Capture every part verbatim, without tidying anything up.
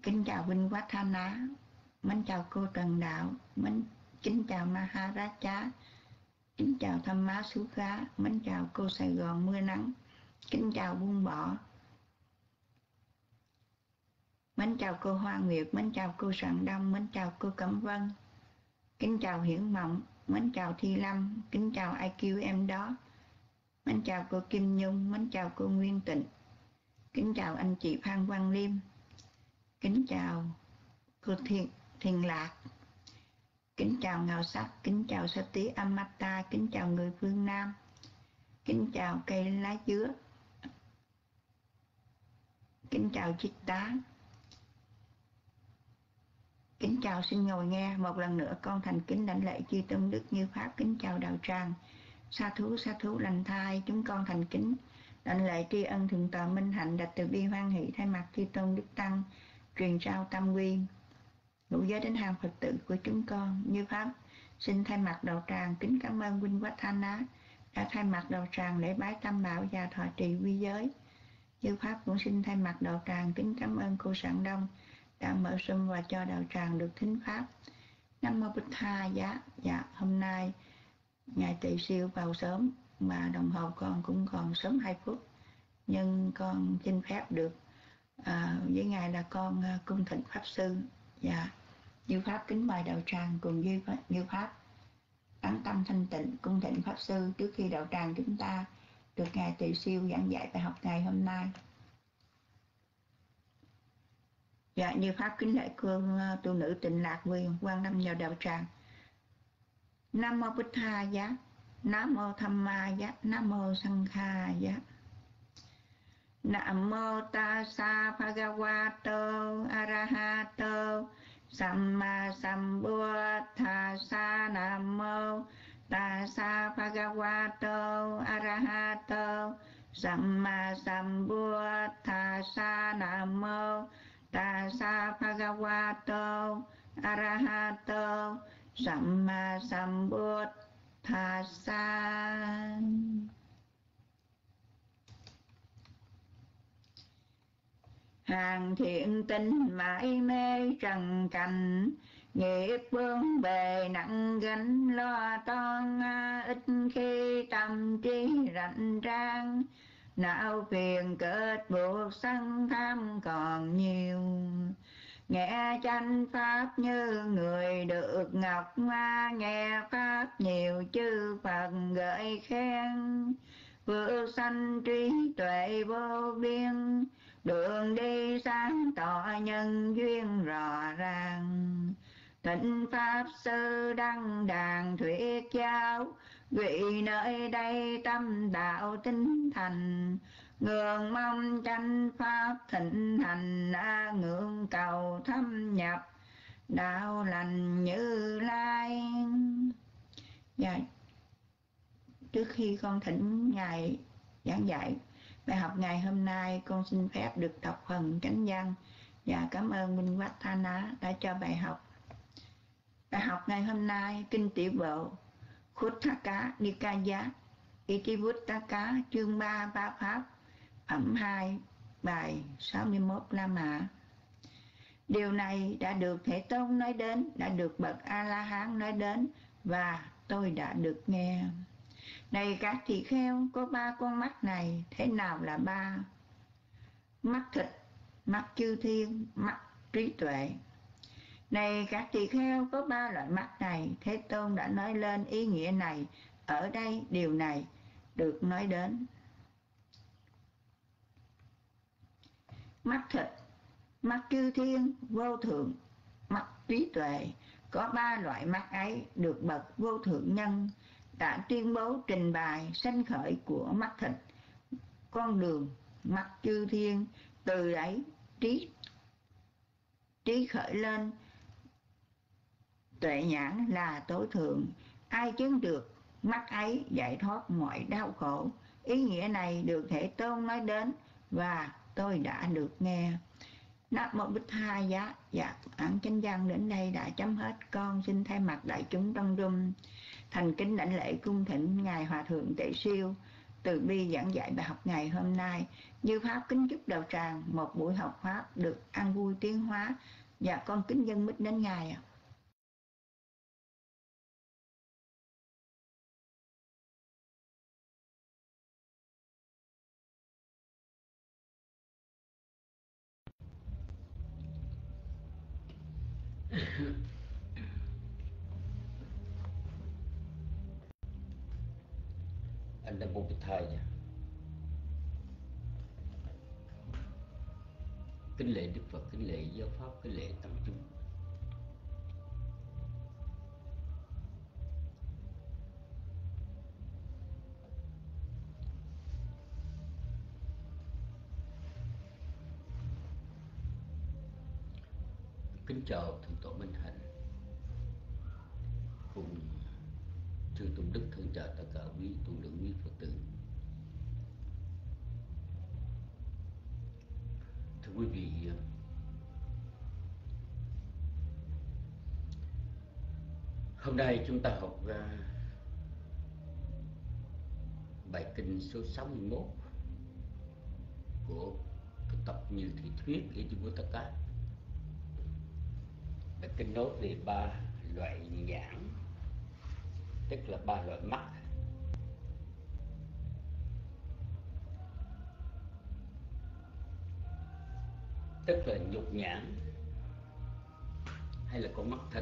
Kính chào Vinh Quát Tha Ná, mến chào cô Trần Đạo, mến kính chào Maharaja, kính chào Thăm Má Xú Khá, mến chào cô Sài Gòn Mưa Nắng, kính chào Buông Bỏ, mến chào cô Hoa Nguyệt, mến chào cô Sạng Đông, mến chào cô Cẩm Vân, kính chào Hiển Mộng, mến chào Thi Lâm, kính chào i kiu em đó, mến chào cô Kim Nhung, mến chào cô Nguyên Tịnh, kính chào anh chị Phan Văn Liêm, kính chào cô Thiên, Thiên Lạc, kính chào Ngào Sắc, kính chào Sati Amata, kính chào người phương Nam, kính chào cây lá dứa, kính chào Chích Tá, kính chào xin ngồi nghe. Một lần nữa con thành kính đảnh lễ chư tôn đức như pháp. Kính chào đạo tràng, sa thú sa thú lành thai. Chúng con thành kính đảnh lễ tri ân thượng tọa Minh Hạnh Đại Từ Bi Hoan Hỷ thay mặt chư tôn đức tăng truyền trao tam quy ngũ giới đến hàng Phật tử của chúng con như pháp. Xin thay mặt đạo tràng kính cảm ơn Vinh Quát Tha Ná đã thay mặt đạo tràng lễ bái tam bảo và thọ trì quy giới. Như pháp cũng xin thay mặt đạo tràng kính cảm ơn cô Sạng Đông đã mở sum và cho đạo tràng được thính pháp. Nam mô Bích Tha Giá. Dạ, hôm nay ngày Tỵ Sửu vào sớm mà đồng hồ con cũng còn sớm hai phút, nhưng con xin phép được à, với ngài là con à, cung thỉnh pháp sư. Dạ, như pháp kính mời đạo tràng cùng như như pháp tán tâm thanh tịnh cung thỉnh pháp sư trước khi đạo tràng chúng ta được ngài Tỵ Sửu giảng dạy bài học ngày hôm nay. Dạ, như pháp kính lễ cô tu nữ Tịnh Lạc Quyền quan lâm vào đạo tràng. Nam mô Bích Tha Giá, Nam mô Tham Ma Giá, Nam mô Sang Kha Giá. Nam mô Tassa Bhagavato Arahato Samma Sambuddhassa. Nam mô Tassa Bhagavato Arahato Samma Sambuddhassa. Nam mô Tassa Bhagavato Arahato Samma Sambuddhassa. Hàng thiện tinh mãi mê trần cảnh, nghiệp bướng bề nặng gánh lo toan, ít khi tâm trí rảnh rang, não phiền kết buộc sân tham còn nhiều. Nghe chánh pháp như người được ngọc hoa, nghe pháp nhiều chư Phật gợi khen, phước sanh trí tuệ vô biên, đường đi sáng tỏ nhân duyên rõ ràng. Thịnh pháp sư đăng đàn thuyết giáo, vị nơi đây tâm đạo tinh thành, ngưỡng mong chánh pháp thịnh hành, ngưỡng cầu thâm nhập đạo lành Như Lai. Dạ, trước khi con thỉnh ngài giảng dạy bài học ngày hôm nay, con xin phép được đọc phần chánh văn và cảm ơn Vinh Quát Tha Ná đã cho bài học. Bài học ngày hôm nay kinh Tiểu Bộ Khuddaka Nikaya Itivuttaka chương ba ba pháp phẩm hai bài sáu mươi mốt La Mã. Điều này đã được Thế Tôn nói đến, đã được bậc A-la-hán nói đến, và tôi đã được nghe. Này các tỳ kheo, có ba con mắt này, thế nào là ba? Mắt thịt, mắt chư thiên, mắt trí tuệ. Này các tỳ kheo, có ba loại mắt này, Thế Tôn đã nói lên ý nghĩa này. Ở đây điều này được nói đến. Mắt thịt, mắt chư thiên, vô thượng, mắt trí tuệ. Có ba loại mắt ấy được bậc vô thượng nhân đã tuyên bố trình bày sanh khởi của mắt thịt, con đường mắt chư thiên, từ ấy trí trí khởi lên tuệ nhãn là tối thượng. Ai chứng được mắt ấy giải thoát mọi đau khổ. Ý nghĩa này được Thế Tôn nói đến và tôi đã được nghe. Nam mô Bích Tha Giá. Dạ, bản chánh văn đến đây đã chấm hết. Con xin thay mặt đại chúng trong rung thành kính đảnh lễ cung thỉnh ngài Hòa thượng Tệ Siêu từ bi giảng dạy bài học ngày hôm nay. Như Pháp kính chúc đạo tràng một buổi học Pháp được an vui tiến hóa, và con kính dâng mít đến Ngài ạ. Anh đã buộc thầy kính lễ Đức Phật, kính lễ giáo pháp, kính lễ tăng chúng. Kính chào thượng tọa Minh Hạnh cùng chư tôn đức, thân chào tất cả quý tôn nữ, quý Phật tử. Thưa quý vị, hôm nay chúng ta học uh, bài kinh số sáu mươi mốt của tập Như Thị Thuyết Ijivutaka. Bài kinh nói về ba loại nhãn, tức là ba loại mắt. Tức là nhục nhãn hay là con mắt thịt,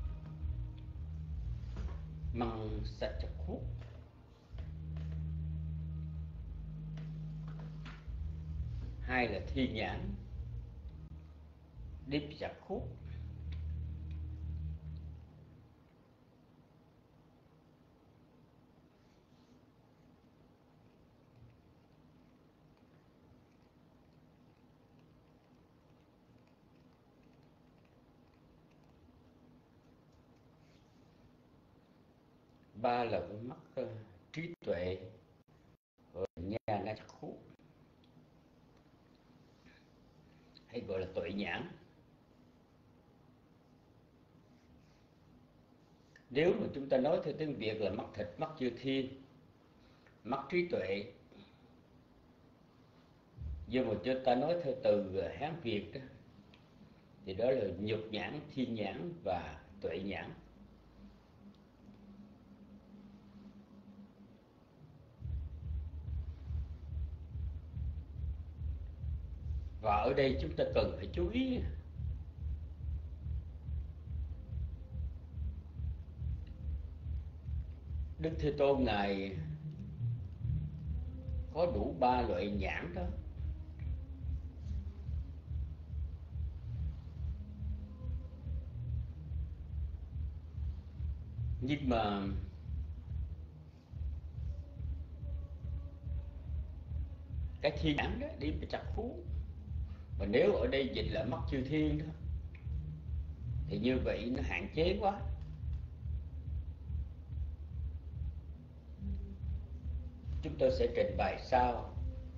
măng sạch chặt khúc, hai là thi nhãn, điếp chặt khúc, ba là con mắt uh, trí tuệ, rồi nhà na chặt khúc, hay gọi là tuệ nhãn. Nếu mà chúng ta nói theo tiếng Việt là mắt thịt, mắt chư thiên, mắt trí tuệ, nhưng mà chúng ta nói theo từ Hán Việt đó, thì đó là nhục nhãn, thiên nhãn và tuệ nhãn. Và ở đây chúng ta cần phải chú ý, Đức Thế Tôn Ngài có đủ ba loại nhãn đó. Nhưng mà cái thiên nhãn đó đi với chặt phú, mà nếu ở đây dịch là mắt chư thiên đó, thì như vậy nó hạn chế quá. Chúng tôi sẽ trình bày sau.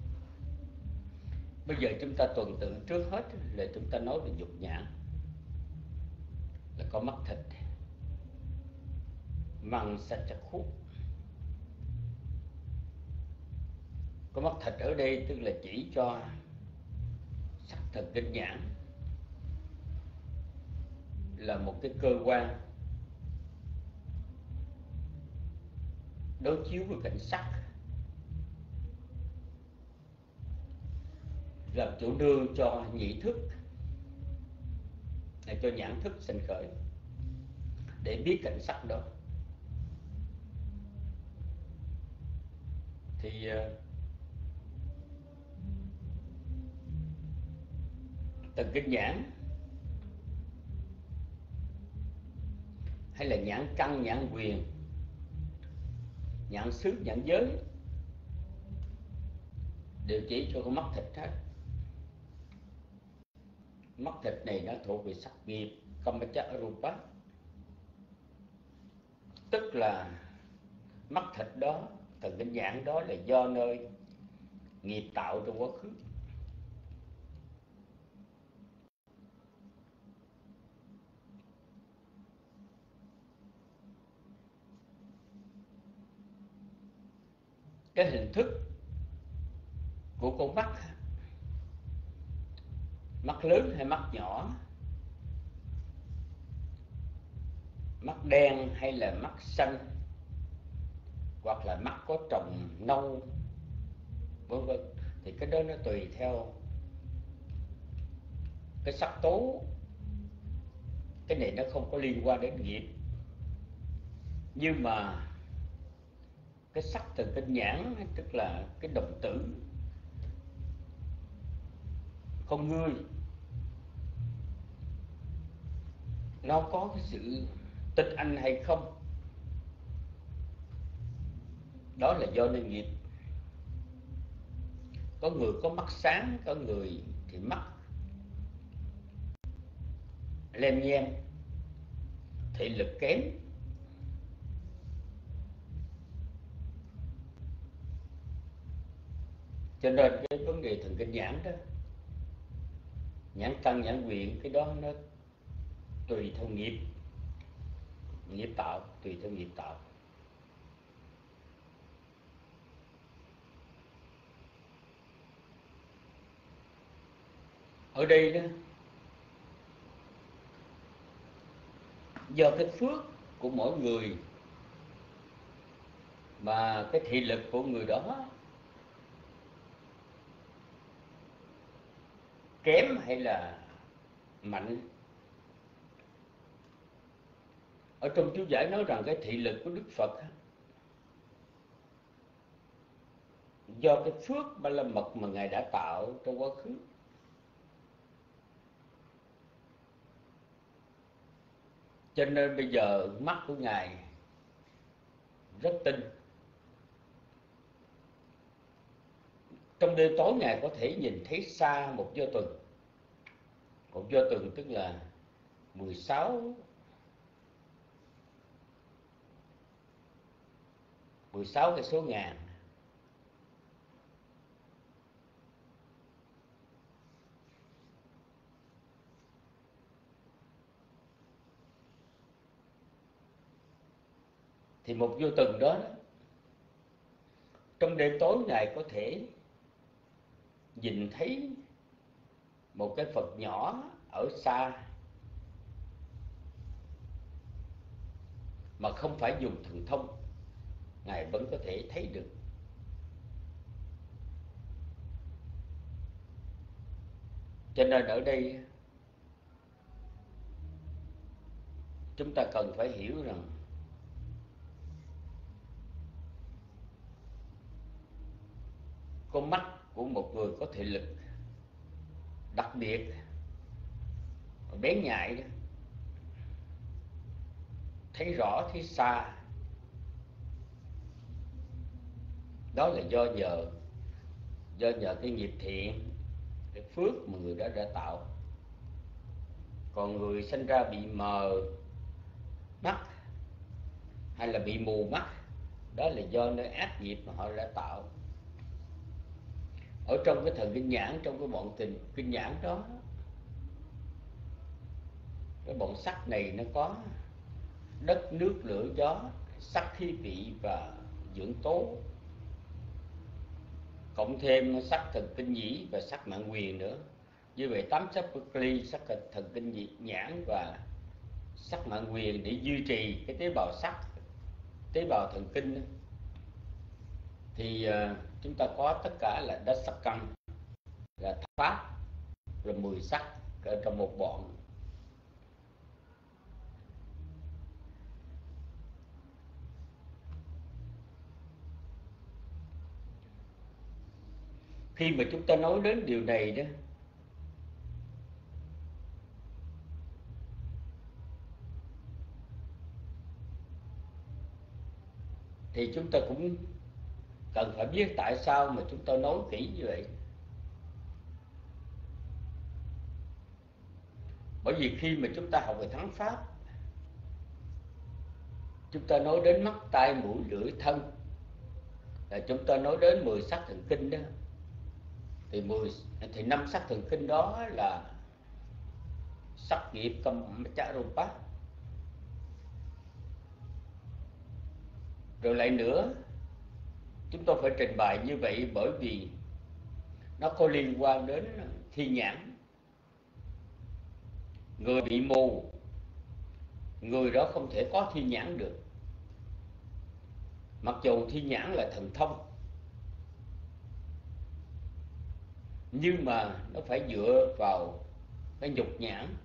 Bây giờ chúng ta tuần tự trước hết là chúng ta nói về nhục nhãn, là có mắt thịt, măng sạch chặt khúc. Có mắt thịt ở đây tức là chỉ cho sắc thần kinh nhãn, là một cái cơ quan đối chiếu với cảnh sắc, làm chủ nương cho nhị thức, để cho nhãn thức sinh khởi, để biết cảnh sắc đó. Thì thần kinh nhãn hay là nhãn căn, nhãn quyền, nhãn xứ, nhãn giới đều chỉ cho con mắt thịt hết. Mắt thịt này nó thuộc về sắc nghiệp Kamacha Rupa, tức là mắt thịt đó, thần kinh nhãn đó là do nơi nghiệp tạo trong quá khứ. cái hình thức của con mắt, mắt lớn hay mắt nhỏ, mắt đen hay là mắt xanh, hoặc là mắt có tròng nâu, vân vân, thì cái đó nó tùy theo cái sắc tố. Cái này nó không có liên quan đến nghiệp. Nhưng mà cái sắc thần kinh nhãn, tức là cái đồng tử con người, nó có cái sự tinh anh hay không, đó là do nên nghiệp. Có người có mắt sáng, có người thì mắt lem nhem, thị lực kém. Cho nên cái vấn đề thần kinh nhãn đó, nhãn căn, nhãn quyện, cái đó nó tùy theo nghiệp, nghiệp tạo, tùy theo nghiệp tạo. Ở đây đó, do cái phước của mỗi người mà cái thị lực của người đó kém hay là mạnh. Ở trong chú giải nói rằng cái thị lực của Đức Phật do cái phước ba la mật mà Ngài đã tạo trong quá khứ. Cho nên bây giờ mắt của Ngài rất tinh. Trong đêm tối Ngài có thể nhìn thấy xa một do tuần. Một do tuần tức là mười sáu mười sáu cái số ngàn. Thì một vô tuần đó, đó trong đêm tối Ngài có thể nhìn thấy một cái Phật nhỏ ở xa mà không phải dùng thần thông, Ngài vẫn có thể thấy được. Cho nên ở đây chúng ta cần phải hiểu rằng con mắt của một người có thị lực đặc biệt bén nhạy đó, thấy rõ thấy xa, đó là do nhờ do nhờ cái nghiệp thiện, cái phước mà người đó đã tạo. Còn người sinh ra bị mờ mắt hay là bị mù mắt, đó là do nơi ác nghiệp mà họ đã tạo. Ở trong cái thần kinh nhãn, trong cái bọn tình kinh nhãn đó, cái bọn sắc này nó có đất, nước, lửa, gió, sắc, khí, vị và dưỡng tố, cộng thêm sắc thần kinh nhĩ và sắc mạng quyền nữa. Như vậy tám sắc bất ly, sắc thần kinh nhãn và sắc mạng quyền để duy trì cái tế bào sắc, tế bào thần kinh. Thì uh, chúng ta có tất cả là đất sắc căn, là pháp, rồi mười sắc ở trong một bọn. Khi mà chúng ta nói đến điều này đó, thì chúng ta cũng cần phải biết tại sao mà chúng ta nói kỹ như vậy. Bởi vì khi mà chúng ta học về thắng pháp, chúng ta nói đến mắt, tai, mũi, lưỡi, thân, là chúng ta nói đến mười sắc thần kinh đó. Thì mười thì năm sắc thần kinh đó là sắc nghiệp cầm chả rupa. Rồi lại nữa, chúng tôi phải trình bày như vậy bởi vì nó có liên quan đến thiên nhãn. Người bị mù, người đó không thể có thiên nhãn được. Mặc dù thiên nhãn là thần thông, nhưng mà nó phải dựa vào cái nhục nhãn.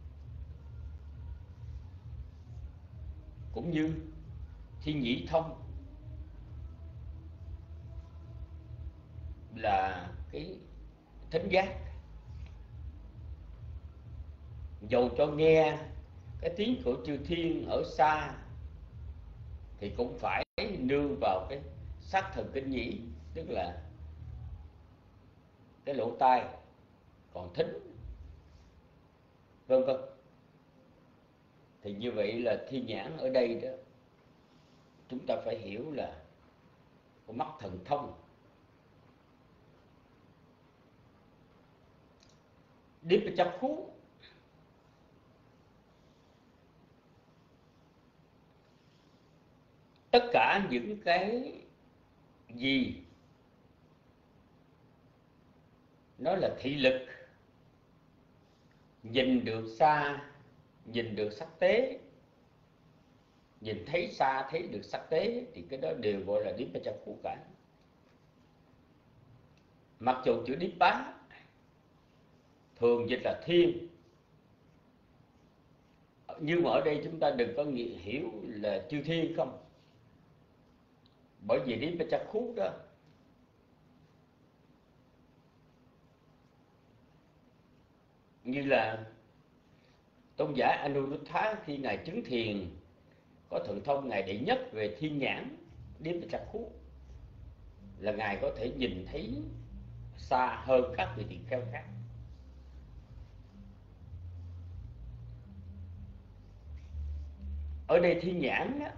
Cũng như thiên nhĩ thông là cái thính giác, dầu cho nghe cái tiếng của chư thiên ở xa thì cũng phải nương vào cái sắc thần kinh nhĩ, tức là cái lỗ tai, còn thính vân vân. Thì như vậy là thiên nhãn ở đây đó, chúng ta phải hiểu là con mắt thần thông. Dipachakkhu tất cả những cái gì nó là thị lực, nhìn được xa, nhìn được sắc tế, nhìn thấy xa thấy được sắc tế, thì cái đó đều gọi là Dipachakkhu cả. Mặc dù chữ Dipa thường dịch là thiên, nhưng mà ở đây chúng ta đừng có nghĩ, hiểu là chư thiên không. Bởi vì Dipachakkhu đó như là tôn giả Anuruddha khi ngài chứng thiền có thần thông ngài đệ nhất về thiên nhãn Dipachakkhu, là ngài có thể nhìn thấy xa hơn các vị tỳ kheo khác. Ở đây thiên nhãn đó,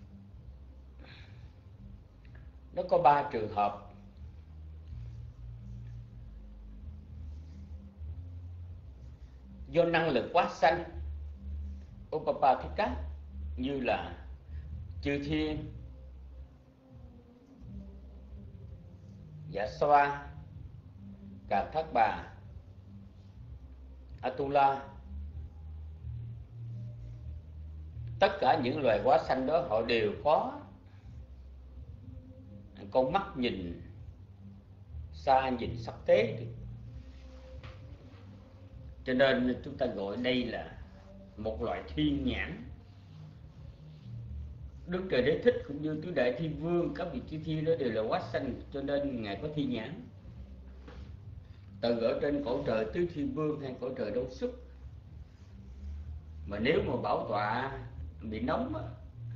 nó có ba trường hợp. Do năng lực quá sanh Upapathika, như là chư thiên, Dạ Xoa, Cà Thác Bà, Atula, tất cả những loài hóa sanh đó họ đều có con mắt nhìn xa, nhìn sắc tế. Cho nên chúng ta gọi đây là một loại thiên nhãn. Đức Trời Đế Thích cũng như tứ đại thiên vương, các vị chư thiên đó đều là hóa sanh, cho nên ngài có thiên nhãn. Từ ở trên cõi trời tứ thiên vương hay cõi trời Đâu Xuất, mà nếu mà bảo tọa bị nóng á,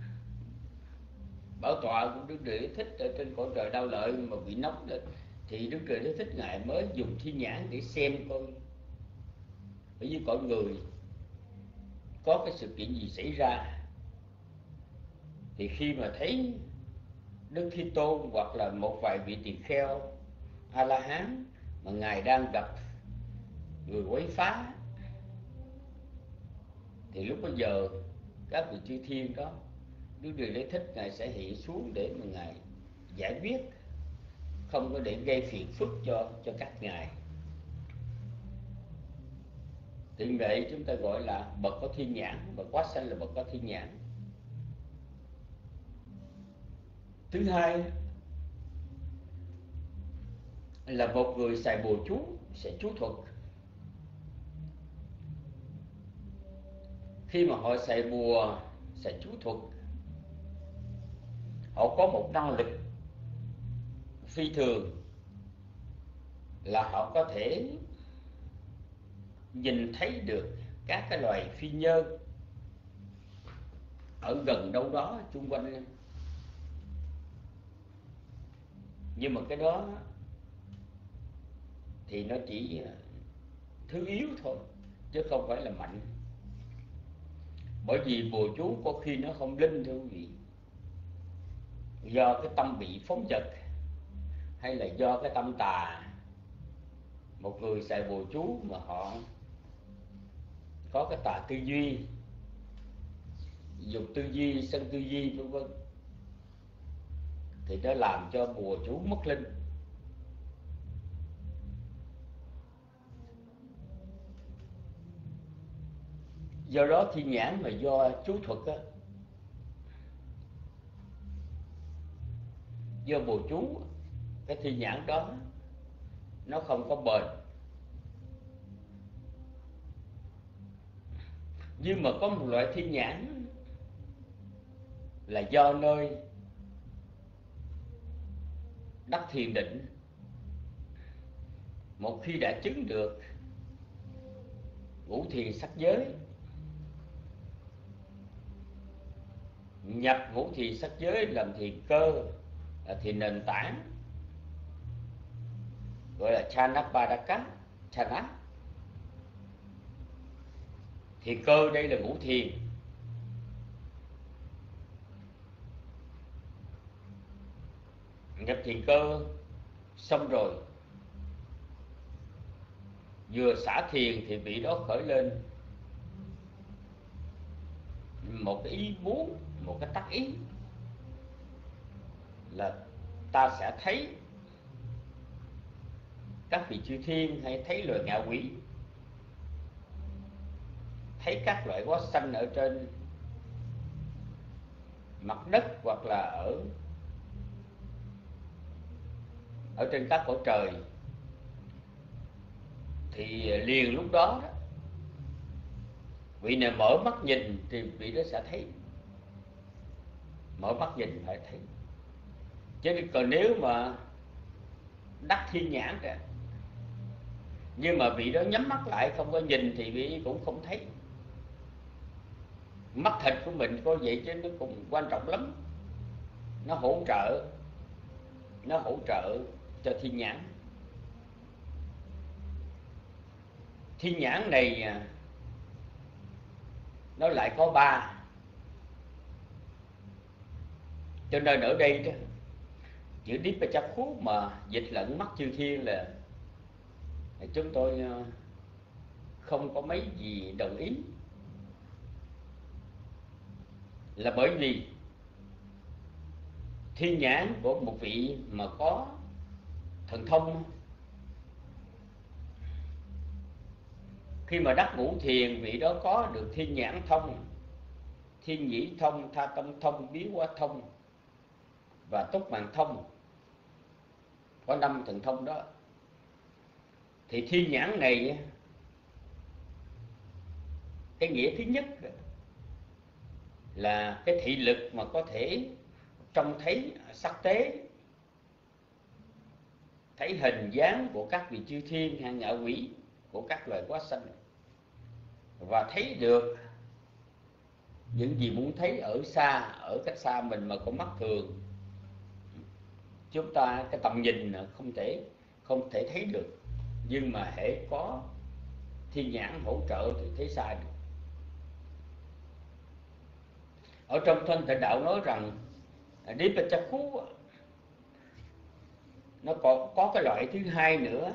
bảo tọa của Đức Trời Đế Thích ở trên cõi trời Đao Lợi mà bị nóng lên, thì Đức Trời Đế Thích ngài mới dùng thiên nhãn để xem coi ở dưới cõi người có cái sự kiện gì xảy ra. Thì khi mà thấy Đức Thế Tôn hoặc là một vài vị tỳ kheo A La Hán mà ngài đang gặp người quấy phá, thì lúc bây giờ các vị chư thiên đó, Đức Trời Đế Thích ngài sẽ hiện xuống để mà ngài giải quyết, không có để gây phiền phức cho cho các ngài. Vì vậy chúng ta gọi là bậc có thiên nhãn, bậc quá sanh là bậc có thiên nhãn. Thứ hai là một người xài bùa chú, sẽ chú thuật. Khi mà họ xài bùa, xài chú thuật, họ có một năng lực phi thường, là họ có thể nhìn thấy được các cái loài phi nhơn ở gần đâu đó xung quanh. Nhưng mà cái đó thì nó chỉ thứ yếu thôi, chứ không phải là mạnh. Bởi vì bùa chú có khi nó không linh, thưa quý vị, do cái tâm bị phóng dật, hay là do cái tâm tà. Một người xài bùa chú mà họ có cái tà tư duy, dục tư duy, sân tư duy vân vân, thì nó làm cho bùa chú mất linh. Do đó thiên nhãn mà do chú thuật á, do bùa chú, cái thiên nhãn đó nó không có bền. Nhưng mà có một loại thiên nhãn là do nơi đắc thiền định, một khi đã chứng được ngũ thiền sắc giới, nhập ngũ thiền sắc giới làm thiền cơ, là thiền nền tảng, gọi là Chanapadaka Chana. Thiền cơ đây là ngũ thiền. Nhập thiền cơ xong rồi, vừa xả thiền thì vị đó khởi lên một cái ý muốn, một cái tác ý là ta sẽ thấy các vị chư thiên, hay thấy loài ngạ quỷ, thấy các loại hóa sanh ở trên mặt đất hoặc là ở ở trên các cõi trời. Thì liền lúc đó, đó vị này mở mắt nhìn thì vị đó sẽ thấy. Mở mắt nhìn phải thấy. Chứ còn nếu mà đắc thiên nhãn ra, nhưng mà vị đó nhắm mắt lại không có nhìn thì vị cũng không thấy. Mắt thịt của mình có vậy chứ nó cũng quan trọng lắm. Nó hỗ trợ, nó hỗ trợ cho thiên nhãn. Thiên nhãn này nó lại có ba. Cho nên ở đây đó, chữ Dipachakku mà dịch lẫn mắt chư thiên là chúng tôi không có mấy gì đồng ý. Là bởi vì thiên nhãn của một vị mà có thần thông, khi mà đắc ngũ thiền, vị đó có được thiên nhãn thông, thiên nhĩ thông, tha tâm thông, biến hóa thông và túc mạng thông. Có năm thần thông đó. Thì thiên nhãn này, cái nghĩa thứ nhất là cái thị lực mà có thể trông thấy sắc tế, thấy hình dáng của các vị chư thiên hay ngạ quỷ, của các loài hóa sanh, và thấy được những gì muốn thấy ở xa, ở cách xa mình mà có mắt thường chúng ta cái tầm nhìn không thể không thể thấy được. Nhưng mà hễ có thiên nhãn hỗ trợ thì thấy xa được. Ở trong Thân Thể Đạo nói rằng Dipachakku nó còn có cái loại thứ hai nữa,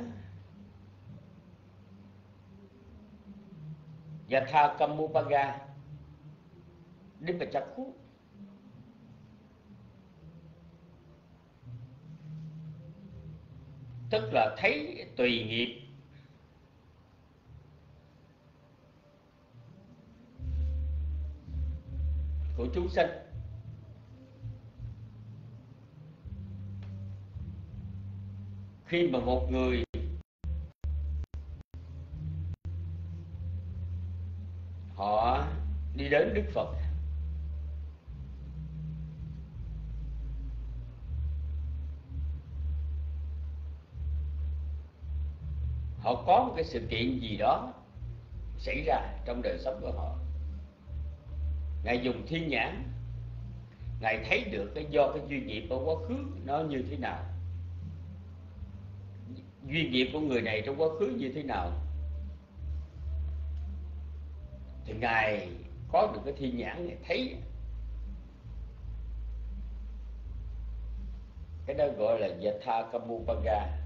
Yatha Kammupaga Dipachakku. Tức là thấy tùy nghiệp của chúng sanh. Khi mà một người họ đi đến Đức Phật, họ có một cái sự kiện gì đó xảy ra trong đời sống của họ, Ngài dùng thiên nhãn, Ngài thấy được cái do cái duyên nghiệp ở quá khứ nó như thế nào, duyên nghiệp của người này trong quá khứ như thế nào, thì Ngài có được cái thiên nhãn, Ngài thấy. Cái đó gọi là Yatha Kammupaga.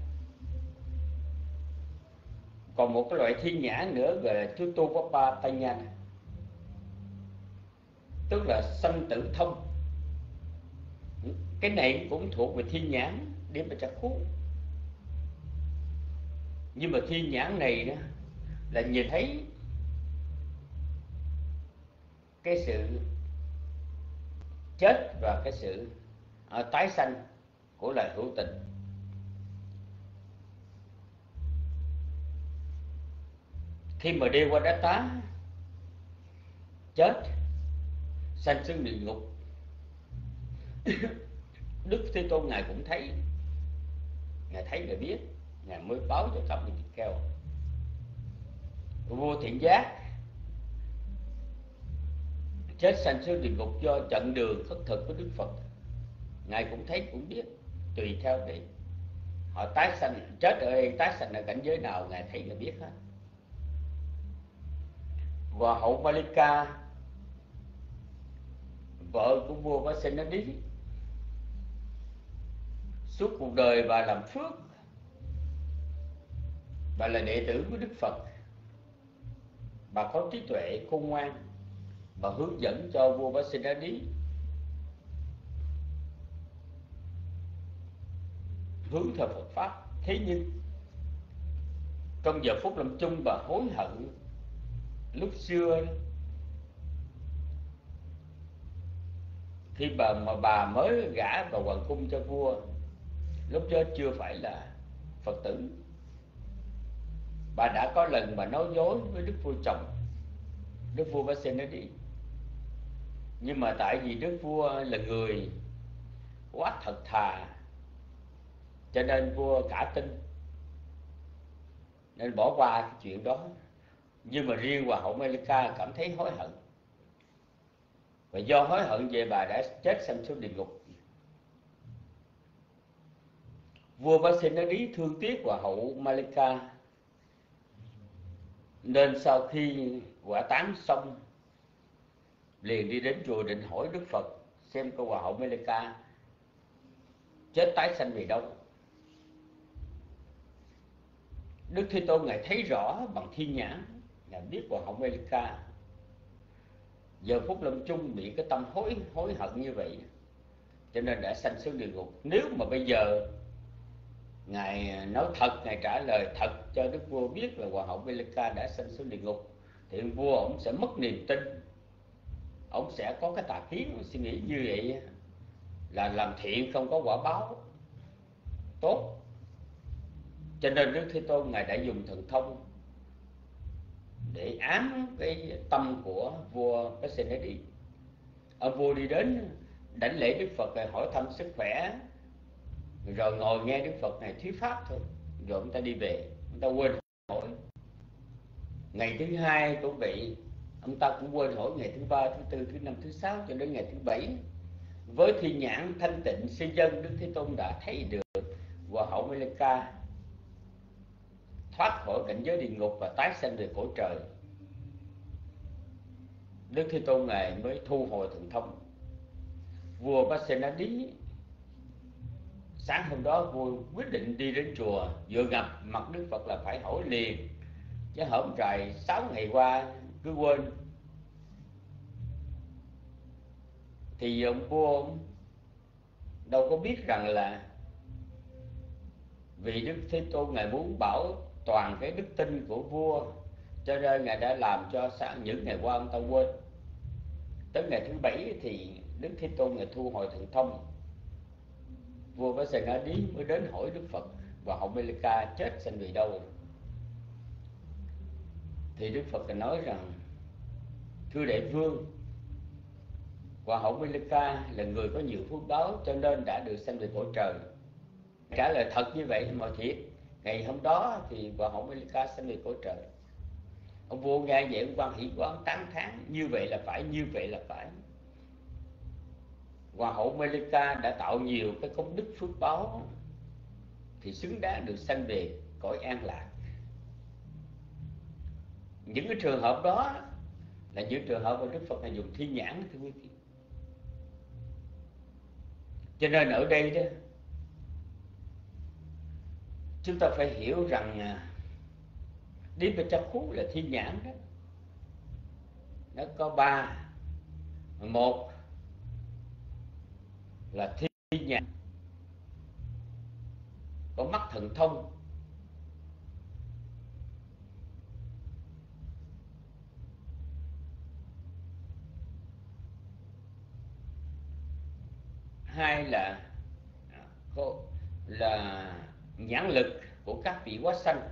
Còn một cái loại thiên nhãn nữa gọi là Chutupapatanyana, tức là sanh tử thông. Cái này cũng thuộc về thiên nhãn Điệp Bà Chakku. Nhưng mà thiên nhãn này đó là nhìn thấy cái sự chết và cái sự uh, tái sanh của loài hữu tình. Khi mà đi qua đá tá, chết, sanh xuống địa ngục, Đức Thế Tôn Ngài cũng thấy. Ngài thấy, Ngài biết, Ngài mới báo cho Thập Nhị Kheo. Vua Thiện Giác chết sanh xuống địa ngục do chặn đường khất thực của Đức Phật. Ngài cũng thấy, cũng biết, tùy theo để họ tái sanh, chết ở đây, tái sanh ở cảnh giới nào, Ngài thấy, Ngài biết hết. Và hậu Malika, vợ của vua Vasenadi, suốt cuộc đời bà làm phước, bà là đệ tử của Đức Phật, bà có trí tuệ khôn ngoan, bà hướng dẫn cho vua Vasenadi hướng theo Phật pháp. Thế nhưng trong giờ phút lâm chung, bà hối hận lúc xưa khi bà mà bà mới gả vào hoàng cung cho vua, lúc đó chưa phải là Phật tử. Bà đã có lần bà nói dối với đức vua chồng, đức vua Vasenadi. Nhưng mà tại vì đức vua là người quá thật thà, cho nên vua cả tin, nên bỏ qua cái chuyện đó. Nhưng mà riêng hoàng hậu Malika cảm thấy hối hận, và do hối hận về bà đã chết sanh xuống địa ngục. Vua Vasenadi thương tiếc hoàng hậu Malika, nên sau khi quả táng xong liền đi đến chùa định hỏi Đức Phật xem cô hoàng hậu Malika chết tái sanh vì đâu. Đức Thế Tôn Ngài thấy rõ bằng thiên nhãn, Ngài biết hoàng hậu Malika giờ phút lâm chung bị cái tâm hối hối hận như vậy, cho nên đã sanh xuống địa ngục. Nếu mà bây giờ Ngài nói thật, Ngài trả lời thật cho đức vua biết là hoàng hậu Malika đã sanh xuống địa ngục, thì vua ông sẽ mất niềm tin, ông sẽ có cái tà kiến, ông suy nghĩ như vậy là làm thiện không có quả báo tốt. Cho nên Đức Thế Tôn Ngài đã dùng thần thông để ám cái tâm của vua Vasenadi. Ông vua đi đến đảnh lễ Đức Phật, rồi hỏi thăm sức khỏe, rồi ngồi nghe Đức Phật này thuyết pháp thôi, rồi ông ta đi về, ông ta quên hỏi. Ngày thứ hai cũng vậy, ông ta cũng quên hỏi. Ngày thứ ba, thứ tư, thứ năm, thứ sáu cho đến ngày thứ bảy, với thiên nhãn thanh tịnh si dân, Đức Thế Tôn đã thấy được hoàng hậu Malika thoát khỏi cảnh giới địa ngục và tái sanh về cõi trời. Đức Thế Tôn Ngài mới thu hồi thần thông. Vua Vasenadi sáng hôm đó vua quyết định đi đến chùa, vừa gặp mặt Đức Phật là phải hỏi liền, chứ hổm trời sáu ngày qua cứ quên. Thì ông vua ông đâu có biết rằng là vì Đức Thế Tôn Ngài muốn bảo toàn cái đức tin của vua, cho nên Ngài đã làm cho sáng những ngày qua ông ta quên. Tới ngày thứ bảy thì Đức Thế Tôn Ngài thu hồi thần thông. Vua Vasenadi mới đến hỏi Đức Phật và hậu Malika chết sanh vì đâu. Thì Đức Phật nói rằng: thưa đại vương, hoàng hậu Malika là người có nhiều phước báo, cho nên đã được sanh về cõi trời. Trả lời thật như vậy mà thiệt. Ngày hôm đó thì hoàng hậu Malika sanh về cõi trời. Ông vua nghe vậy, ông quan hỷ quá, ông tán thán: như vậy là phải, như vậy là phải. Hoàng hậu Malika đã tạo nhiều cái công đức phước báo thì xứng đáng được sanh về cõi an lạc. Những cái trường hợp đó là những trường hợp mà Đức Phật này dùng thiên nhãn, thưa quý vị. Cho nên ở đây đó, chúng ta phải hiểu rằng Điệp Chakku là thiên nhãn đó. Nó có ba. Một là thiên nhãn, có mắt thần thông. Hai là là nhãn lực của các vị quá sanh.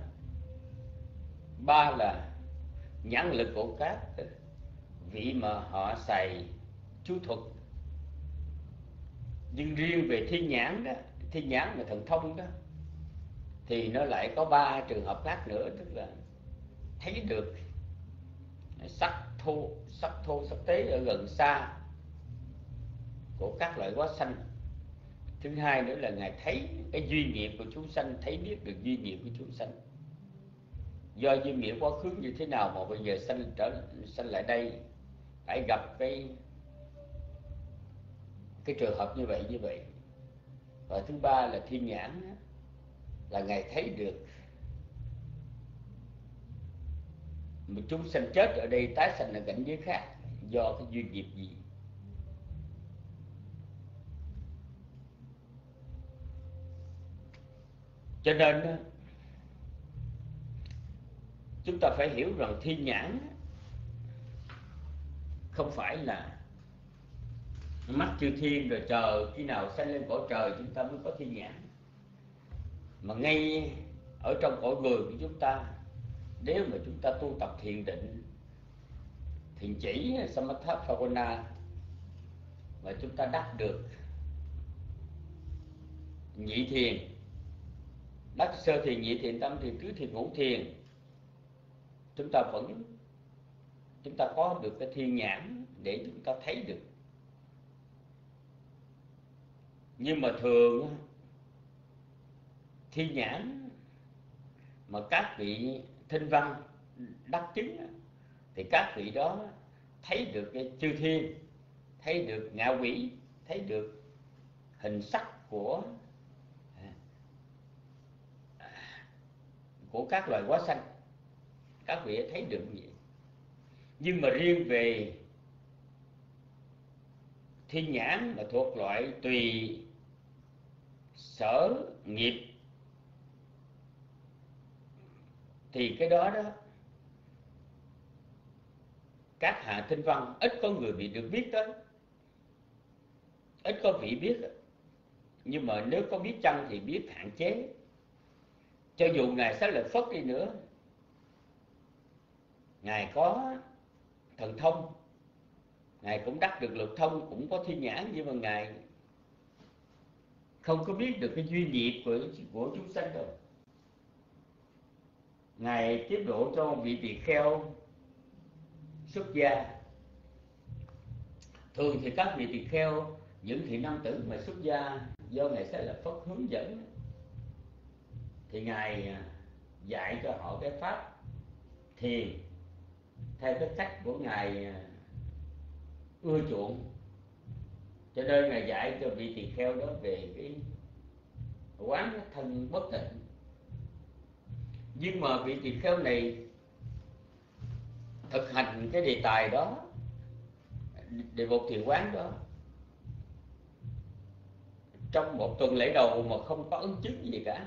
Ba là nhãn lực của các vị mà họ xài chú thuật. Nhưng riêng về thiên nhãn đó, thiên nhãn mà thần thông đó, thì nó lại có ba trường hợp khác nữa, tức là thấy được sắc thô, sắc thô, sắc tế ở gần xa của các loại hóa sanh. Thứ hai nữa là Ngài thấy cái duy nghiệp của chúng sanh, thấy biết được duy nghiệp của chúng sanh. Do duy nghiệp quá khứ như thế nào mà bây giờ sanh trở sanh lại đây phải gặp cái cái trường hợp như vậy như vậy. Và thứ ba là thiên nhãn, là Ngài thấy được một chúng sanh chết ở đây tái sanh ở cảnh giới khác do cái duy nghiệp gì. Cho nên chúng ta phải hiểu rằng thiên nhãn không phải là mắt chư thiên rồi chờ khi nào sanh lên cõi trời chúng ta mới có thiên nhãn, mà ngay ở trong cõi người của chúng ta, nếu mà chúng ta tu tập thiền định, thiền chỉ, samatha bhavana, mà chúng ta đắc được nhị thiền, đắc sơ thiền, nhị thiền, tam thiền, tứ thiền, ngũ thiền, chúng ta vẫn chúng ta có được cái thiên nhãn để chúng ta thấy được. Nhưng mà thường thiên nhãn mà các vị thinh văn đắc chứng thì các vị đó thấy được cái chư thiên, thấy được ngạ quỷ, thấy được hình sắc của của các loài hóa sanh, các vị thấy được như vậy. Nhưng mà riêng về thiên nhãn mà thuộc loại tùy sở nghiệp thì cái đó đó các hạ thinh văn ít có người bị được biết tới, ít có vị biết. Nhưng mà nếu có biết chăng thì biết hạn chế. Cho dù Ngài Xá Lợi Phất đi nữa, Ngài có thần thông, Ngài cũng đắc được lực thông, cũng có thiên nhãn, nhưng mà Ngài không có biết được cái duy nghiệp của, của chúng sanh đâu. Ngài tiếp độ cho vị tỳ kheo xuất gia. Thường thì các vị tỳ kheo, những thị nam tử mà xuất gia do Ngài Xá Lợi Phất hướng dẫn, thì Ngài dạy cho họ cái pháp thiền theo cái cách của Ngài ưa chuộng. Cho nên Ngài dạy cho vị tỳ kheo đó về cái quán thân bất tịnh. Nhưng mà vị tỳ kheo này thực hành cái đề tài đó, đề mục thiền quán đó, trong một tuần lễ đầu mà không có ấn chứng gì cả,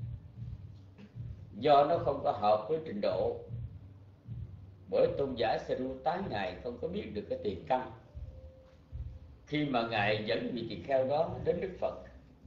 do nó không có hợp với trình độ. Bởi tôn giả Sư tán Ngài không có biết được cái tiền căn. Khi mà Ngài dẫn vị tỳ kheo đó đến Đức Phật,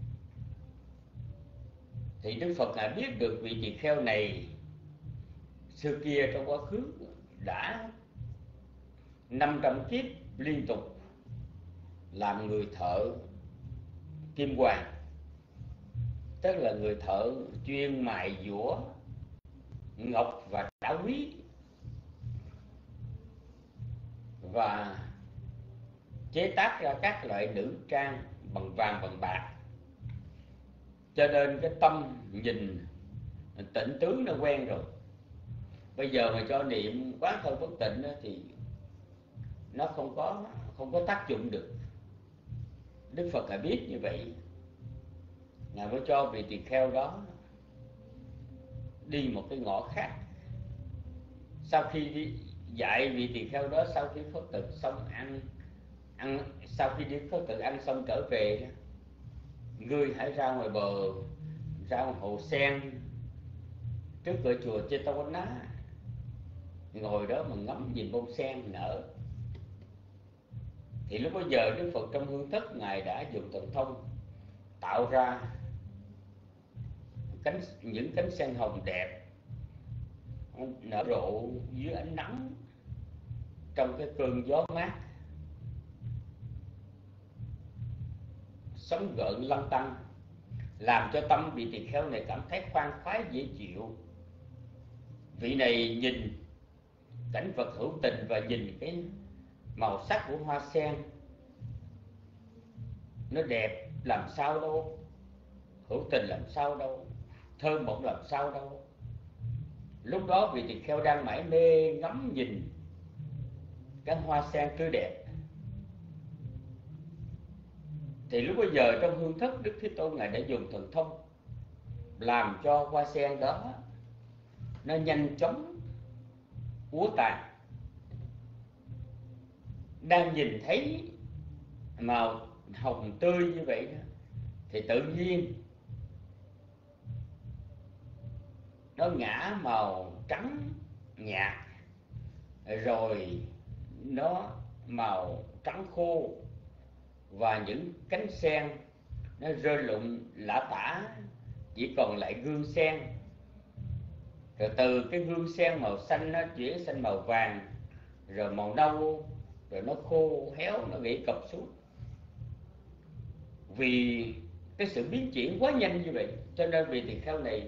thì Đức Phật Ngài biết được vị tỳ kheo này xưa kia trong quá khứ đã năm trăm kiếp liên tục làm người thợ kim hoàn, tức là người thợ chuyên mài dũa ngọc và đá quý, và chế tác ra các loại nữ trang bằng vàng bằng bạc. Cho nên cái tâm nhìn tịnh tướng nó quen rồi. Bây giờ mà cho niệm quán thân bất tịnh thì nó không có không có tác dụng được. Đức Phật Ngài biết như vậy, Ngài mới cho vị tỳ kheo đó đi một cái ngõ khác. Sau khi đi dạy vị tỳ kheo đó, sau khi khất thực xong ăn ăn sau khi đi khất thực ăn xong trở về, ngươi hãy ra ngoài bờ, ra ngoài hồ sen trước cửa chùa Chetawala, ngồi đó mà ngắm nhìn bông sen nở. Thì lúc bấy giờ Đức Phật trong hương thất Ngài đã dùng thần thông tạo ra cánh những cánh sen hồng đẹp nở rộ dưới ánh nắng trong cái cơn gió mát, sóng gợn lăn tăn, làm cho tâm vị tỳ kheo này cảm thấy khoan khoái dễ chịu. Vị này nhìn cảnh vật hữu tình và nhìn cái màu sắc của hoa sen, nó đẹp làm sao đâu, hữu tình làm sao đâu, thơm mộng làm sao đâu. Lúc đó vị tỳ kheo đang mải mê ngắm nhìn cái hoa sen tươi đẹp. Thì lúc bây giờ trong hương thất, Đức Thế Tôn Ngài đã dùng thần thông làm cho hoa sen đó nó nhanh chóng úa tàn. Đang nhìn thấy màu hồng tươi như vậy đó, thì tự nhiên nó ngã màu trắng nhạt, rồi nó màu trắng khô, và những cánh sen nó rơi lụng lả tả, chỉ còn lại gương sen. Rồi từ cái gương sen màu xanh nó chuyển sang màu vàng, rồi màu nâu, rồi nó khô héo, nó gãy cập xuống. Vì cái sự biến chuyển quá nhanh như vậy, cho nên vị tỳ kheo này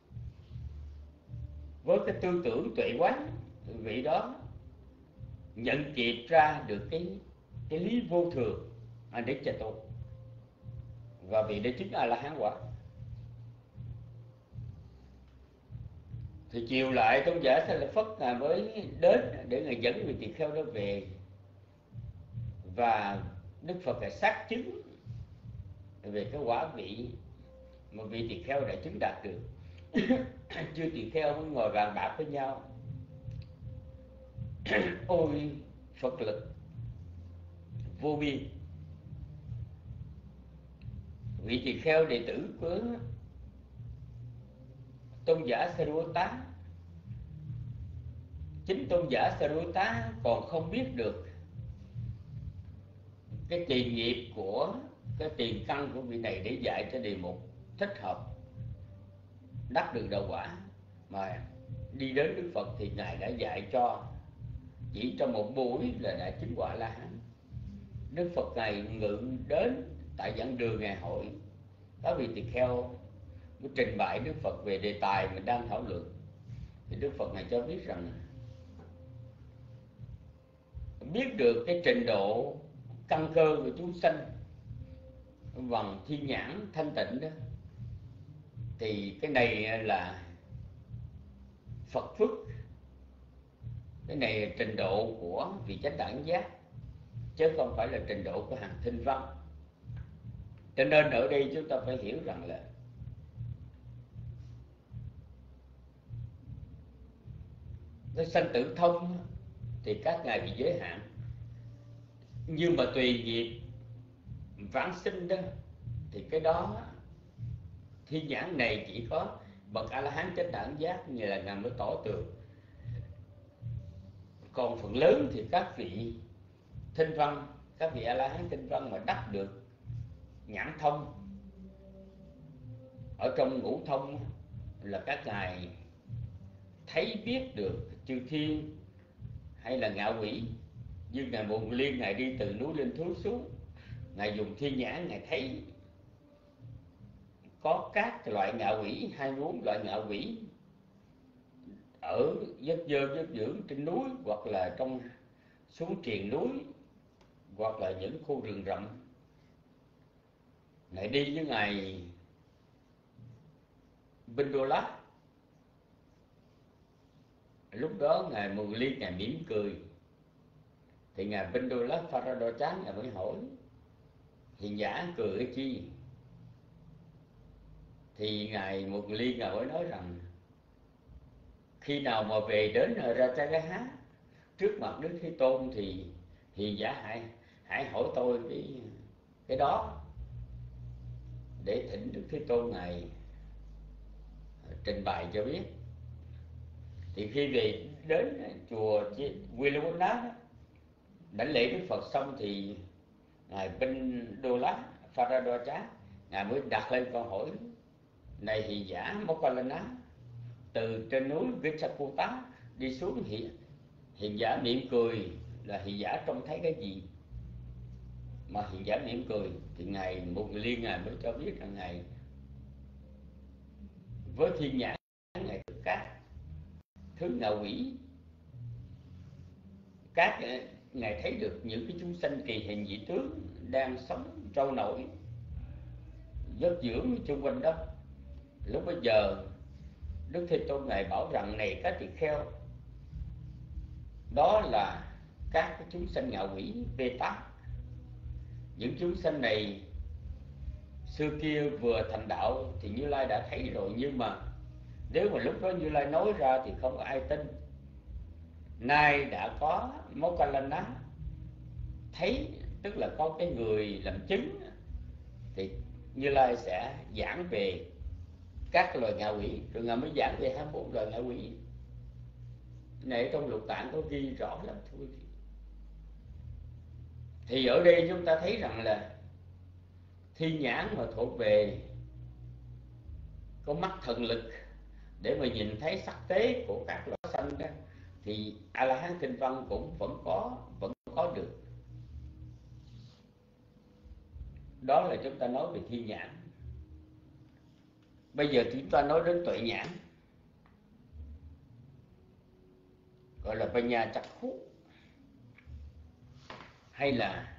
với cái tư tưởng tuệ quán, vị đó nhận kịp ra được cái cái lý vô thường Anicca, và vị đây chính A La Hán quả. Thì chiều lại tôn giả Sa La Phất Ngài mới đến để Ngài dẫn vị tỳ kheo đó về, và Đức Phật Ngài xác chứng về cái quả vị mà vị tỳ kheo đã chứng đạt được. Chư tỳ kheo mới ngồi bàn bạc với nhau. Ôi Phật lực vô biên! Vị tỳ kheo đệ tử của tôn giả Sariputta, chính tôn giả Sariputta còn không biết được cái tiền nghiệp của cái tiền căn của vị này để dạy cho đề mục thích hợp đắc được đạo quả. Mà đi đến Đức Phật thì Ngài đã dạy cho chỉ trong một buổi là đã chứng quả La Hán. Đức Phật Ngài ngự đến tại giảng đường Ngài hội, các vị tỳ kheo mới trình bày Đức Phật về đề tài mình đang thảo luận. Thì Đức Phật Ngài cho biết rằng biết được cái trình độ căn cơ của chúng sanh bằng thiên nhãn thanh tịnh đó, thì cái này là Phật phước. Cái này là trình độ của vị chánh đẳng giác, chứ không phải là trình độ của hàng thinh văn. Cho nên ở đây chúng ta phải hiểu rằng là cái sanh tử thông thì các ngài bị giới hạn, nhưng mà tùy nghiệp vãng sinh đó thì cái đó thiên nhãn này chỉ có bậc A La Hán chánh đẳng giác như là ngài mới tỏ tường. Còn phần lớn thì các vị thinh văn, các vị A La Hán thinh văn mà đắc được nhãn thông ở trong ngũ thông là các ngài thấy biết được chư thiên hay là ngạ quỷ. Như ngài Mục Liên, ngài đi từ núi Linh Thú xuống, ngài dùng thiên nhãn, ngài thấy có các loại ngạ quỷ, hai bốn loại ngạ quỷ ở giấc dơ giấc dưỡng trên núi, hoặc là trong xuống triền núi, hoặc là những khu rừng rậm. Ngài đi với ngài Bindola. Lúc đó ngài Mục Liên ngài mỉm cười, thì ngài Bindola Pharadochan ngài mới hỏi hiền giả cười cái chi? Thì ngài Mục Liên ngài mới nói rằng khi nào mà về đến Ratchagaha trước mặt Đức Thế Tôn thì hiền giả hãy hãy hỏi tôi cái cái đó. để thỉnh Đức Thế Tôn Ngài trình bày cho biết. Thì khi về đến chùa Viluwana đảnh lễ Đức Phật xong thì Ngài Vinh Đô Lá Pharadocha Ngài mới đặt lên câu hỏi: này hiện giả Mokkallana, từ trên núi Vichakutta đi xuống hiện, hiện giả mỉm cười là hiện giả trông thấy cái gì mà hiện giả mỉm cười? Thì Ngài Một Người Liên Ngài mới cho biết rằng Ngài với thiên nhãn Ngài thức các thứ ngạ quỷ, các Ngài thấy được những cái chúng sanh kỳ hình dị tướng đang sống trôi nổi giấc dưỡng xung quanh đó. Lúc bây giờ Đức Thế Tôn Ngài bảo rằng: này các tỳ kheo, đó là các cái chúng sanh ngạ quỷ Beta. Những chúng sanh này xưa kia vừa thành đạo thì Như Lai đã thấy rồi, nhưng mà nếu mà lúc đó Như Lai nói ra thì không có ai tin. Nay đã có Mokkallana thấy, tức là có cái người làm chứng, thì Như Lai sẽ giảng về các loài ngạ quỷ, rồi Ngài mới giảng về hai mươi bốn loài ngạ quỷ. Này trong Lục Tạng có ghi rõ lắm thôi. Thì ở đây chúng ta thấy rằng là thiên nhãn mà thuộc về có mắt thần lực để mà nhìn thấy sắc tế của các loài sanh đó, thì A La Hán Kinh Văn cũng vẫn có vẫn có được. Đó là chúng ta nói về thiên nhãn. Bây giờ chúng ta nói đến tuệ nhãn, gọi là Panya Chakhu, hay là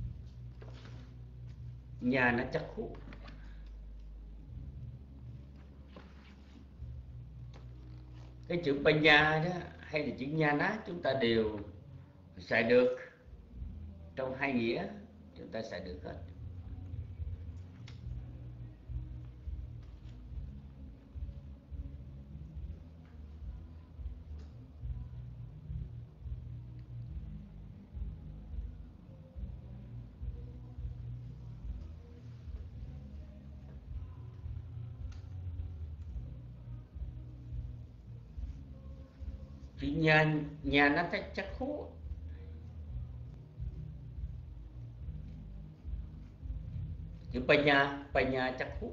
Nhana Chakhu. Cái chữ Panya đó hay là chữ Nhana chúng ta đều xài được, trong hai nghĩa chúng ta xài được hết. Chữ Nhan Nhana Chakhu chữ Panya Panya Chakhu.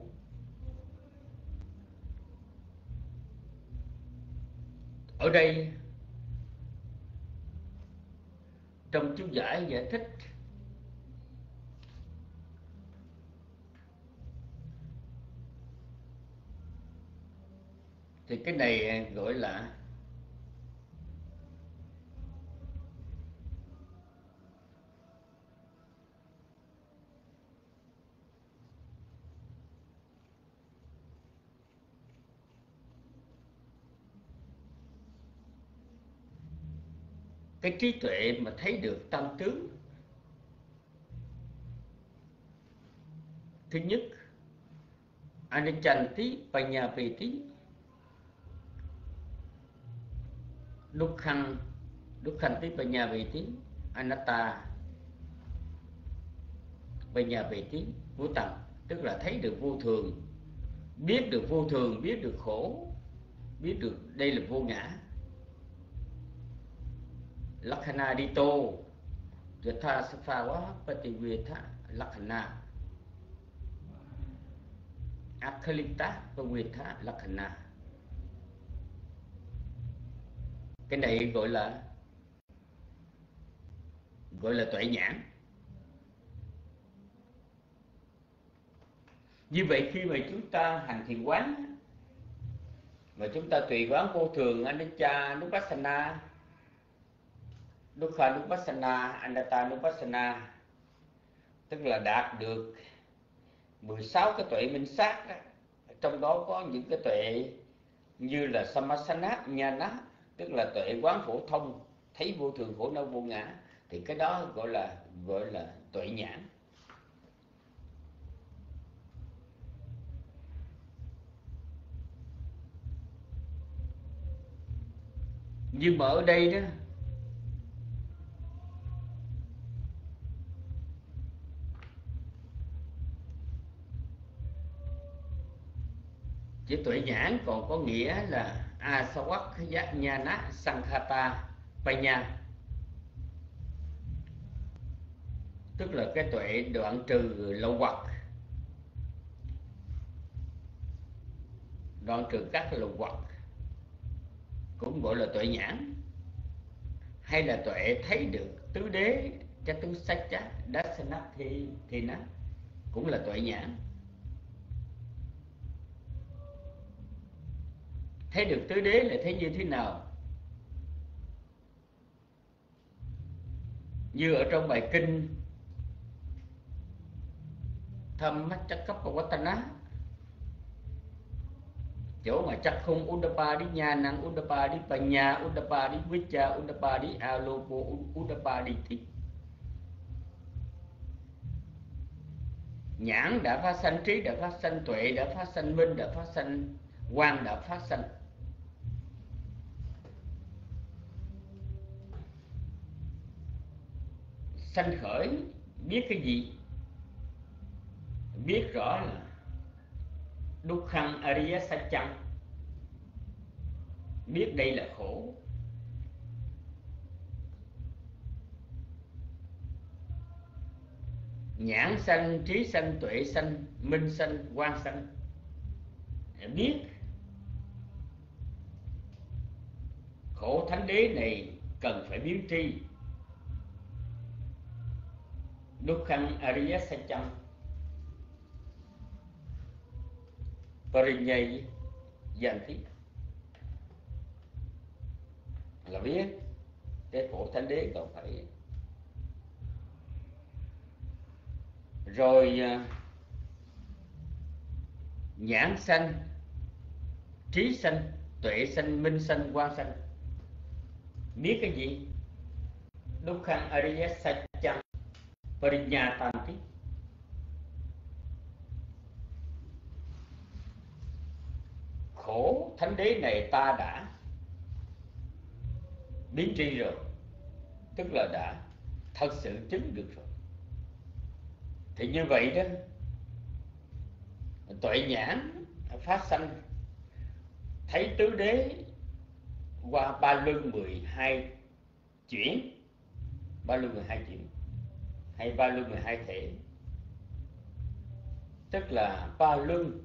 Ở đây trong chú giải giải thích thì cái này gọi là cái trí tuệ mà thấy được tam tướng. Thứ nhất, Aniccanti Panyapeti, Dukkhan Dukkhanti Panyapeti, Anatta Panyapeti, vô tận, tức là thấy được vô thường, biết được vô thường, biết được khổ, biết được đây là vô ngã. Lakhana Dito Yatha Safawa Pativetha Lakhana Akhalita Pavetha Lakhana. Cái này gọi là gọi là tuệ nhãn. Như vậy khi mà chúng ta hành thiền quán mà chúng ta tùy quán vô thường, anicca nupassana, dukkha nupassana, anatta nupassana, tức là đạt được mười sáu cái tuệ minh sát đó. Trong đó có những cái tuệ như là samasana nhana, tức là tuệ quán phổ thông, thấy vô thường khổ đau vô ngã, thì cái đó gọi là gọi là tuệ nhãn. Nhưng mà ở đây đó, Chữ tuệ nhãn còn có nghĩa là Asawakkhayana Sankhata Panya, tức là cái tuệ đoạn trừ lậu hoặc, đoạn trừ các lậu hoặc, cũng gọi là tuệ nhãn, hay là tuệ thấy được tứ đế cha tứ sách chá dasana thì thì nó cũng là tuệ nhãn. Thấy được tứ đế là thấy như thế nào? Như ở trong bài kinh Dhammacakkappavattana, chỗ mà chắc không Uddapadi Nhanang, Uddapadi Panya, Uddapadi Vicca, Uddapadi Alopo, Uddapadi Thích. Nhãn đã phát sanh, trí đã phát sanh, tuệ đã phát sanh, minh đã phát sanh, quang đã phát sanh. Sanh khởi biết cái gì? Biết rõ là Dukkhaṃ Ariya Saccam, biết đây là khổ. Nhãn sanh, trí sanh, tuệ sanh, minh sanh, quang sanh. Biết khổ thánh đế này cần phải biến tri. Dukkhaṃ Ariya Saccam Parinyai Yanti, là biết cái khổ thánh đế cần phải. Rồi nhãn sanh, trí sanh, tuệ sanh, minh sanh, quang sanh. Biết cái gì? Dukkhaṃ Ariya Saccam Parinyatanti, khổ thánh đế này ta đã biến tri rồi, tức là đã thật sự chứng được rồi. Thì như vậy đó, tuệ nhãn phát sanh thấy tứ đế qua ba luân mười hai chuyển, ba luân mười hai chuyển hay ba luân mười hai thể, tức là ba luân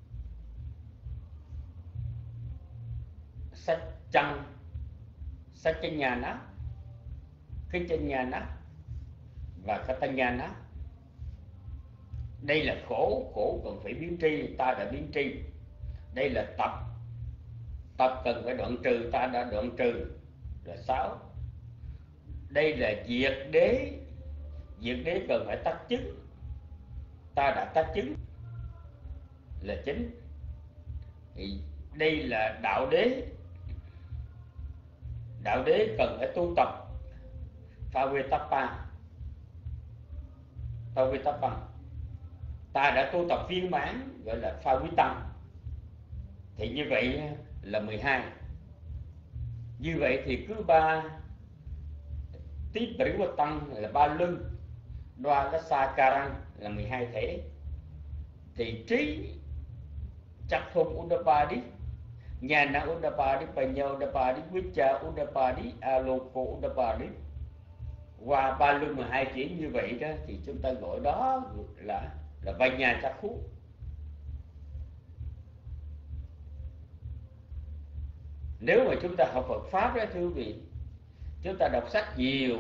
sách chăng, sách chân nhà nát, cái chân nhà nát và cái tay nhà nát. Đây là khổ, khổ cần phải biến tri, ta đã biến tri. Đây là tập, tập cần phải đoạn trừ, ta đã đoạn trừ, là sáu. Đây là diệt đế, diệt đế cần phải tác chứng, ta đã tác chứng, là chín. Thì đây là đạo đế, đạo đế cần phải tu tập Phavetappa, Phavetappa, ta đã tu tập viên mãn, gọi là Phavitam. Thì như vậy là mười hai. Như vậy thì cứ ba tiếp tăng là ba lưng, đoa la sa karang là mười hai thể. Thì trí chắc không Uddapadi, Nhana Uddapadi, Panya Uddapadi, Vicca Uddapadi, Alopo Uddapadi, qua ba luân mười hai chuyển như vậy đó, thì chúng ta gọi đó là là Vajñācakkhu. Nếu mà chúng ta học Phật pháp đó thưa quý vị, chúng ta đọc sách nhiều,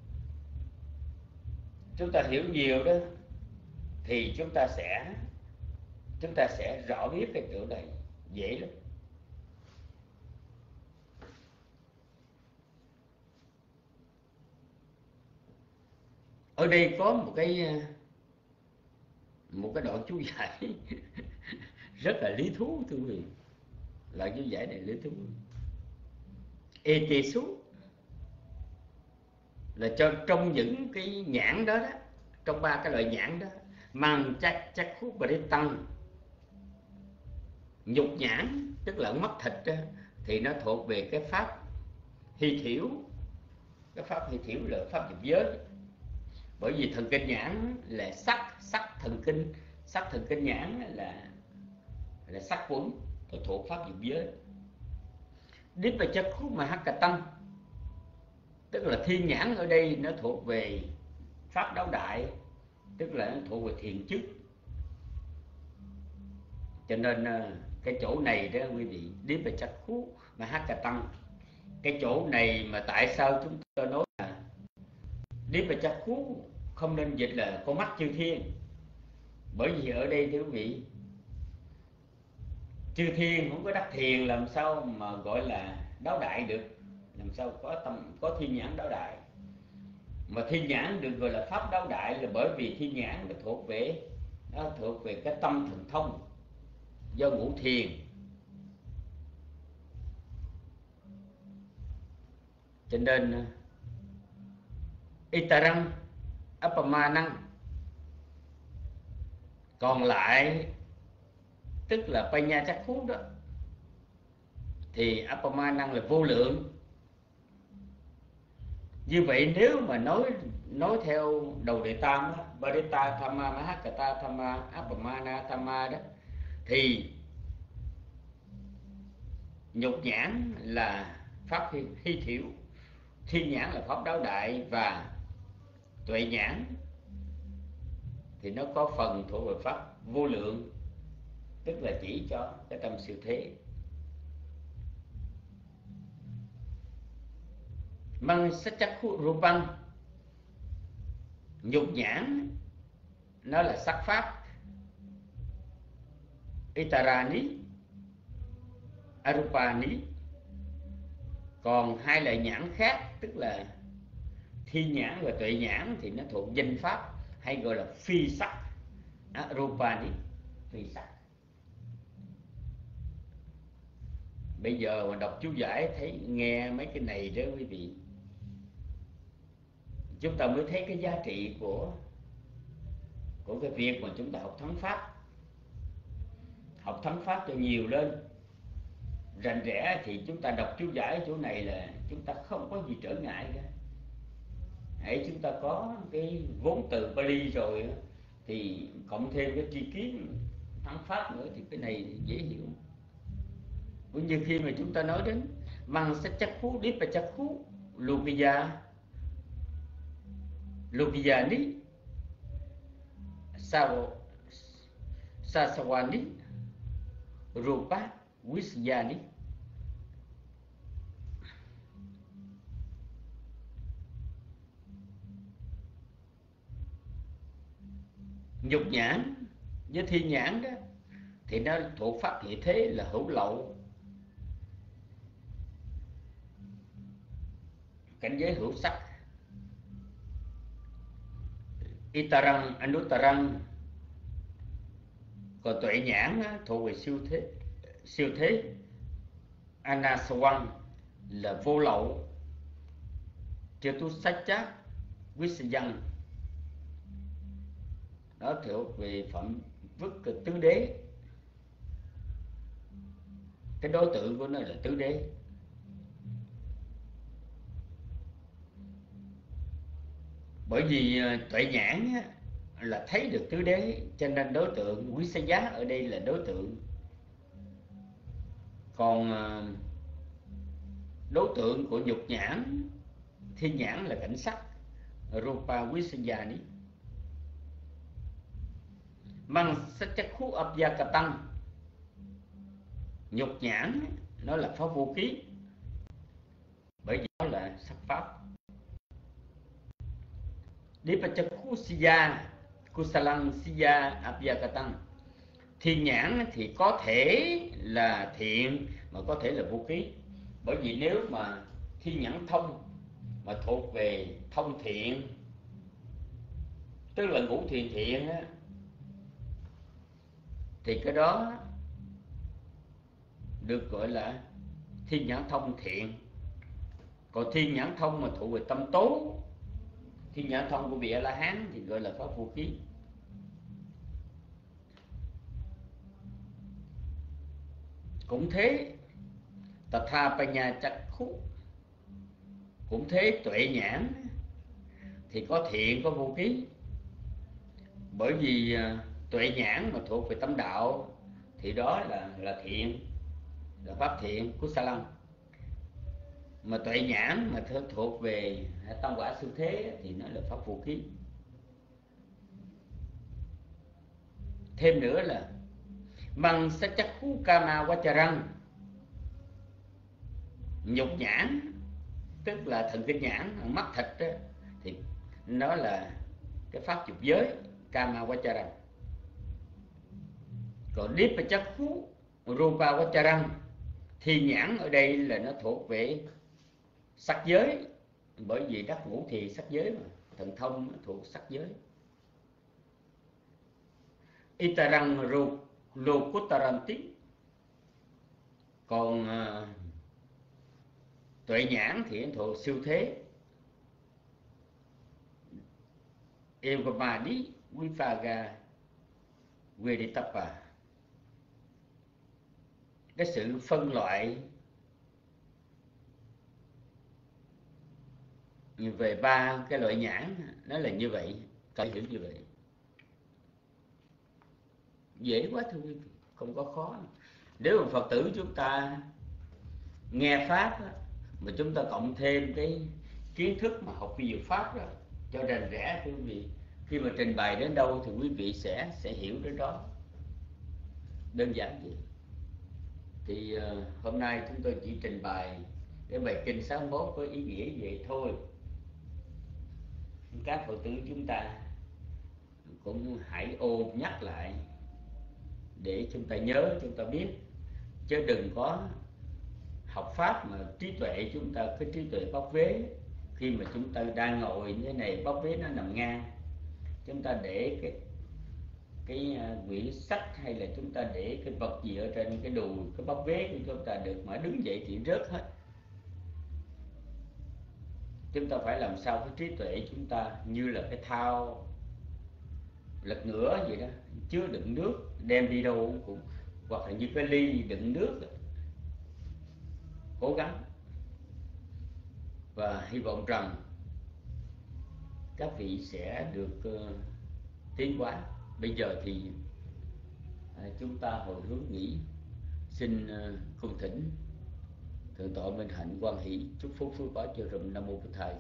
chúng ta hiểu nhiều đó, thì chúng ta sẽ chúng ta sẽ rõ biết cái chỗ này dễ lắm. Ở đây có một cái một cái đoạn chú giải rất là lý thú thưa quý vị. Đoạn chú giải này lý thú. Etesu là cho trong những cái nhãn đó đó, trong ba cái loại nhãn đó, mang chắc chắc khúc và đi tăng. Nhục nhãn tức là mắt thịt đó, thì nó thuộc về cái pháp hy thiểu. Cái pháp hy thiểu là pháp dục giới. Bởi vì thần kinh nhãn là sắc, sắc thần kinh, sắc thần kinh nhãn là là sắc quẩn, nó thuộc pháp dục giới. Dipachakkhu Mahakatam, tức là thiên nhãn ở đây nó thuộc về pháp đấu đại, tức là nó thuộc về thiền chức. Cho nên cái chỗ này đó quý vị, Dipachakkhu Mahakatam, cái chỗ này mà tại sao chúng ta nói là Dipachakkhu không nên dịch là con mắt chư thiên? Bởi vì ở đây thưa quý vị, chư thiên không có đắc thiền làm sao mà gọi là đáo đại được, làm sao có tâm có thiên nhãn đáo đại. Mà thiên nhãn được gọi là pháp đáo đại là bởi vì thiên nhãn nó thuộc về nó thuộc về cái tâm thần thông do ngũ thiền. Cho nên Itaram Appamanang, còn lại tức là Panyachakkhu đó, thì Appamanang là vô lượng. Như vậy nếu mà nói nói theo đầu đệ tam đó, Bharita Thamma, Mahakata Thamma, Appamana Thamma đó, thì nhục nhãn là pháp hy, hy thiểu, thiên nhãn là pháp đáo đại, và tuệ nhãn thì nó có phần thuộc về pháp vô lượng, tức là chỉ cho cái tâm siêu thế. Mang Sachakkhu Rupang, nhục nhãn nó là sắc pháp, Itarani, Arupani. Còn hai loại nhãn khác, tức là thiên nhãn và tuệ nhãn, thì nó thuộc danh pháp, hay gọi là phi sắc, Arupani, phi sắc. Bây giờ mà đọc chú giải thấy nghe mấy cái này đó quý vị, chúng ta mới thấy cái giá trị của của cái việc mà chúng ta học thắng pháp, học thắng pháp cho nhiều lên. Rành rẽ thì chúng ta đọc chú giải chỗ này là chúng ta không có gì trở ngại cả. Hãy chúng ta có cái vốn từ Pali rồi thì cộng thêm cái tri kiến thắng pháp nữa, thì cái này dễ hiểu. Cũng như khi mà chúng ta nói đến Mang Sachakkhu Dipachakkhu Lokiya Lokiyani Sasawani Rupa Visyani. Nhục nhãn với thiên nhãn đó thì nó thuộc pháp hiện thế là hữu lậu, cảnh giới hữu sắc. Itarang Anutarang, còn tuệ nhãn thuộc về siêu thế, siêu thế. Anasawang là vô lậu. Chatusacca Visayan, nó thuộc về phẩm vức tứ đế. Cái đối tượng của nó là tứ đế. Bởi vì tuệ nhãn là thấy được tứ đế, cho nên đối tượng quý giá ở đây là đối tượng. Còn đối tượng của nhục nhãn, thiên nhãn là cảnh sắc, Rupa Visayani. Mang Sachakkhu Abhyakatang, nhục nhãn nó là pháp vô ký, bởi vì nó là sắc pháp. Dipachakkhu Siya Kusalang Siya Abhyakatang, thiên nhãn thì có thể là thiện mà có thể là vô ký. Bởi vì nếu mà thiên nhãn thông mà thuộc về thông thiện, tức là ngũ thiền thiện á, thì cái đó được gọi là thiên nhãn thông thiện. Còn thiên nhãn thông mà thuộc về tâm tố, thiên nhãn thông của vị A La Hán thì gọi là pháp vô ký. Cũng thế, Tatha Panyachakkhu, cũng thế, tuệ nhãn thì có thiện có vô ký. Bởi vì tuệ nhãn mà thuộc về tâm đạo thì đó là là thiện, là pháp thiện của Sa Lăng. Mà tuệ nhãn mà thuộc về tam quả siêu thế thì nó là pháp vô ký. Thêm nữa là bằng sa chắc khu kama vacharang, nhục nhãn tức là thần kinh nhãn, mắt thịt đó, thì nó là cái pháp dục giới kama vacharang. Còn đipa chắc khu rupa vacharang thì nhãn ở đây là nó thuộc về sắc giới, bởi vì đắc ngũ thì sắc giới mà, thần thông nó thuộc sắc giới. Itarang lokutaranti. Còn uh, tuệ nhãn thì nó thuộc siêu thế. Evamadi vipaga veditapa. Cái sự phân loại về ba cái loại nhãn nó là như vậy, cần hiểu như vậy. Dễ quá thưa quý vị, không có khó. Nếu mà Phật tử chúng ta nghe pháp đó, mà chúng ta cộng thêm cái kiến thức mà học vi diệu pháp đó, cho rành rẽ thưa quý vị, khi mà trình bày đến đâu thì quý vị sẽ sẽ hiểu đến đó. Đơn giản vậy. Thì uh, hôm nay chúng tôi chỉ trình bày cái bài kinh sáu mươi mốt có ý nghĩa vậy thôi. Các Phật tử chúng ta cũng hãy ôn nhắc lại để chúng ta nhớ, chúng ta biết, chứ đừng có học pháp mà trí tuệ chúng ta cái trí tuệ bóc vế. Khi mà chúng ta đang ngồi như thế này, bóc vế nó nằm ngang, chúng ta để cái cái quyển sách hay là chúng ta để cái vật gì ở trên cái đùi, cái bóc vế của chúng ta được, mà đứng dậy thì rớt hết. Chúng ta phải làm sao cái trí tuệ chúng ta như là cái thao lật ngửa vậy đó, chứa đựng nước đem đi đâu cũng, hoặc là như cái ly đựng nước. Cố gắng và hy vọng rằng các vị sẽ được uh, tiến hóa. Bây giờ thì uh, chúng ta hồi hướng nghỉ. Xin uh, cung thỉnh Thượng tọa Minh Hạnh quan hỷ chúc phúc phước báo cho rùm. Nam mô Bổn Thầy.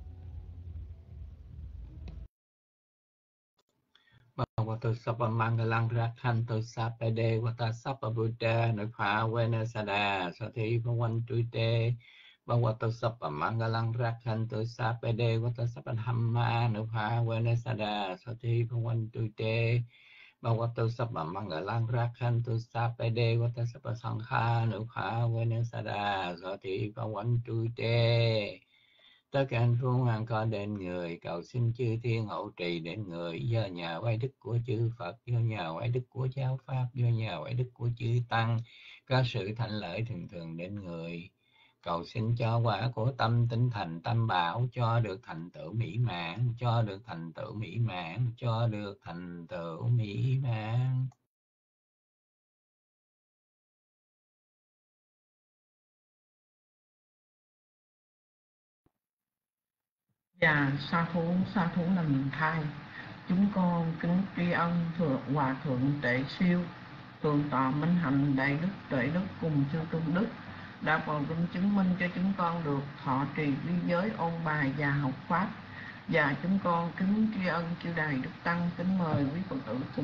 Bhagavato Sapa Mangalang Rakhanto Sapade Vata Sapa Buddha Nupha Venasada Sathi Bhavan Tuite Bhagavato Sapa Mangalang Rakhanto Sapade Vata Sapa Dhamma Nupha Venasada Sathi Bhavan Tuite Bhagavato Sapa Mangalang Rakhanto Sapade Vata Sapa Sangha Nupha Venasada Sathi Bhavan Tuite. Tất cả anh phương hoàng có đến người, cầu xin chư thiên hậu trì đến người, do nhờ oai đức của chư Phật, do nhờ oai đức của giáo pháp, do nhờ oai đức của chư Tăng, có sự thạnh lợi thường thường đến người. Cầu xin cho quả của tâm tinh thành tâm bảo, cho được thành tựu mỹ mãn, cho được thành tựu mỹ mãn, cho được thành tựu mỹ mãn. Dạ, sa thú, sa thú nằm thai. Chúng con kính tri ân thượng hòa thượng Tệ Siêu, thượng tọa Minh Hạnh đại đức tuệ đức cùng chư tôn đức đã vào vinh chứng minh cho chúng con được thọ trì vi giới, ôn bài và học pháp. Và chúng con kính tri ân chư đài đức tăng. Kính mời quý Phật tử cùng